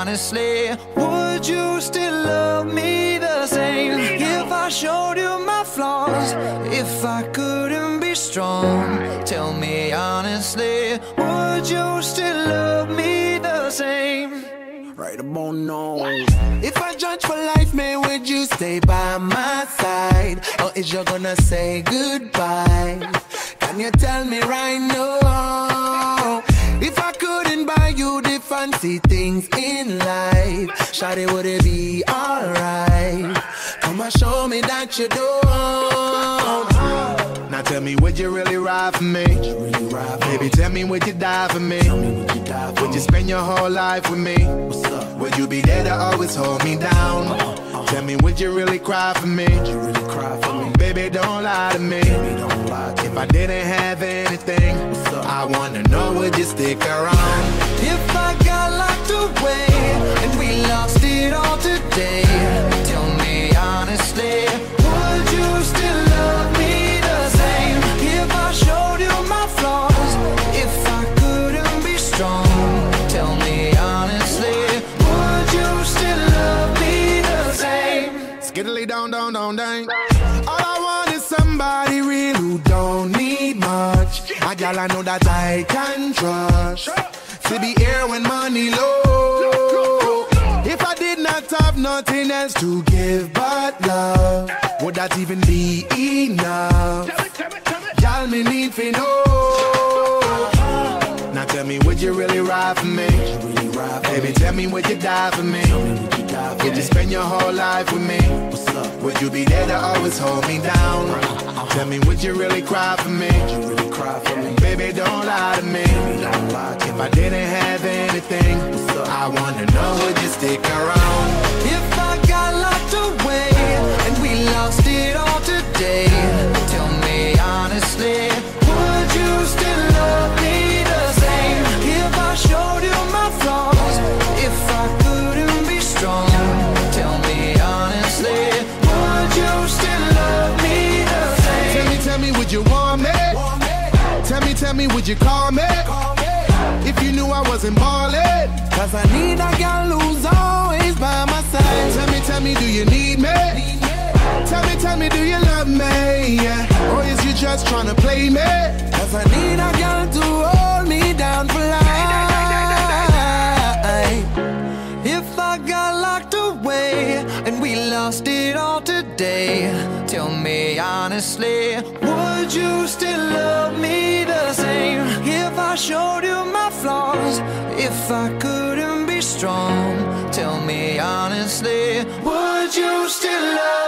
honestly, would you still love me the same if I showed you my flaws? If I couldn't be strong, tell me honestly, would you still love me the same? Right about now. If I judge for life, man, would you stay by my side? Or is you gonna say goodbye? Can you tell me right now? If I couldn't buy you the fancy things in life, shawty, would it be alright? Come and show me that you don't. Now tell me, would you really ride for me? Baby, tell me, would you die for me? Would you spend your whole life with me? Would you be there to always hold me down? Tell me, would you really cry for me? Baby, don't lie to me. If I didn't have anything, I wanna know, would you stick around? If I got locked away and we lost it all today, tell me honestly, would you still love me the same if I showed you my flaws? If I couldn't be strong, tell me honestly, would you still love me the same? Skiddly down, down, down, down. All I want is somebody real who don't need much. A gal I know that I can trust, to be here when money low. If I did not have nothing else to give but love, would that even be enough? Y'all me need to know. Now tell me, would you really ride for me? Baby, tell me, would you die for me? Would you spend your whole life with me? Would you be there to always hold me down? Tell me, would you really cry for me? Baby, don't lie to me. If I didn't have anything, I wanna know, would you stick around? If I got locked away and we lost it all today, tell me honestly, would you still love me the same if I showed you my flaws? If I couldn't be strong, tell me honestly, would you still love me the same? Tell me, would you want me? Tell me, would you call me? If you knew I wasn't ballin', cause I need a girl who's always by my side. Tell me, do you need me? Tell me, do you love me? Yeah. Or is you just tryna play me? Cause I need a girl to hold me down for life. If I got locked away and we lost it all today, tell me honestly, would you still love me the same if I showed you my flaws? If I couldn't be strong, tell me honestly, would you still love me?